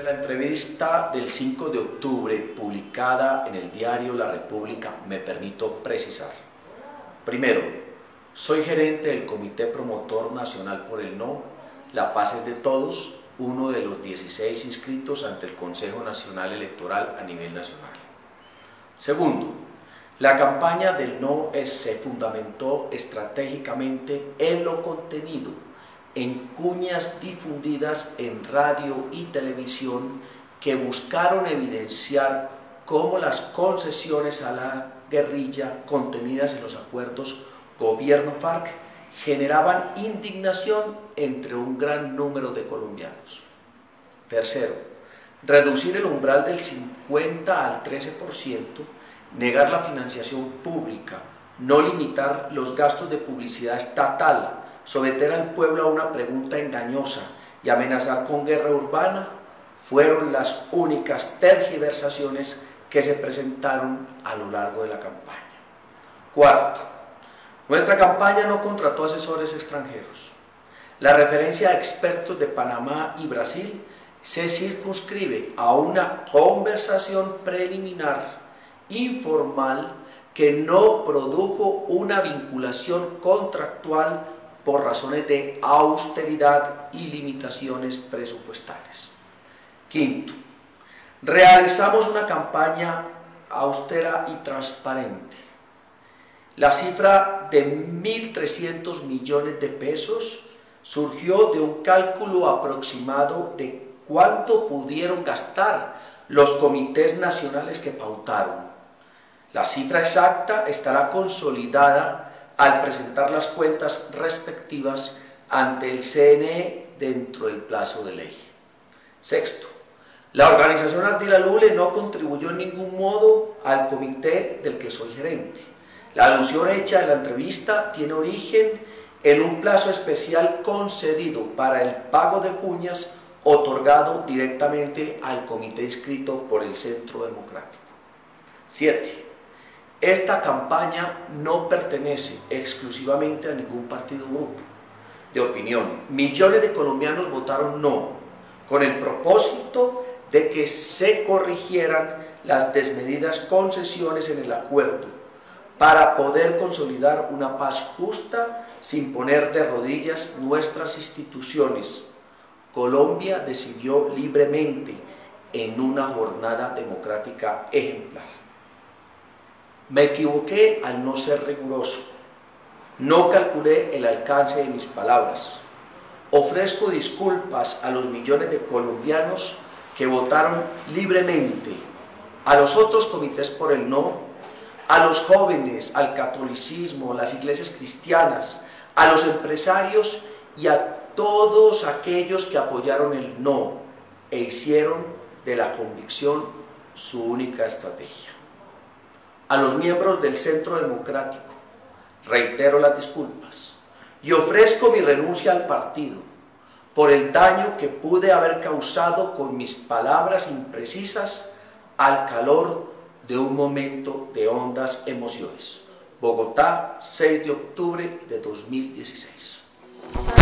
Sobre la entrevista del 5 de octubre publicada en el diario La República, me permito precisar. Primero, soy gerente del Comité Promotor Nacional por el No, la paz es de todos, uno de los 16 inscritos ante el Consejo Nacional Electoral a nivel nacional. Segundo, la campaña del No se fundamentó estratégicamente en lo contenido, en cuñas difundidas en radio y televisión que buscaron evidenciar cómo las concesiones a la guerrilla contenidas en los acuerdos gobierno-FARC generaban indignación entre un gran número de colombianos. Tercero, reducir el umbral del 50 al 13%, negar la financiación pública, no limitar los gastos de publicidad estatal, someter al pueblo a una pregunta engañosa y amenazar con guerra urbana fueron las únicas tergiversaciones que se presentaron a lo largo de la campaña. Cuarto, nuestra campaña no contrató asesores extranjeros. La referencia a expertos de Panamá y Brasil se circunscribe a una conversación preliminar, informal, que no produjo una vinculación contractual por razones de austeridad y limitaciones presupuestales. Quinto, realizamos una campaña austera y transparente. La cifra de 1.300 millones de pesos surgió de un cálculo aproximado de cuánto pudieron gastar los comités nacionales que pautaron. La cifra exacta estará consolidada al presentar las cuentas respectivas ante el CNE dentro del plazo de ley. Sexto, la organización Ardila Lule no contribuyó en ningún modo al comité del que soy gerente. La alusión hecha en la entrevista tiene origen en un plazo especial concedido para el pago de cuñas otorgado directamente al comité inscrito por el Centro Democrático. 7. Esta campaña no pertenece exclusivamente a ningún partido o grupo de opinión. Millones de colombianos votaron no, con el propósito de que se corrigieran las desmedidas concesiones en el acuerdo, para poder consolidar una paz justa sin poner de rodillas nuestras instituciones. Colombia decidió libremente en una jornada democrática ejemplar. Me equivoqué al no ser riguroso. No calculé el alcance de mis palabras. Ofrezco disculpas a los millones de colombianos que votaron libremente, a los otros comités por el no, a los jóvenes, al catolicismo, a las iglesias cristianas, a los empresarios y a todos aquellos que apoyaron el no e hicieron de la convicción su única estrategia. A los miembros del Centro Democrático reitero las disculpas y ofrezco mi renuncia al partido por el daño que pude haber causado con mis palabras imprecisas al calor de un momento de hondas emociones. Bogotá, 6 de octubre de 2016.